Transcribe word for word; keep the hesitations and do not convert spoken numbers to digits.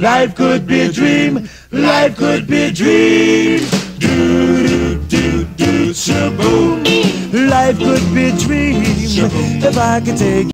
Life could be a dream. Life could be a dream. Do do do do shaboom. Life could be a dream if I could take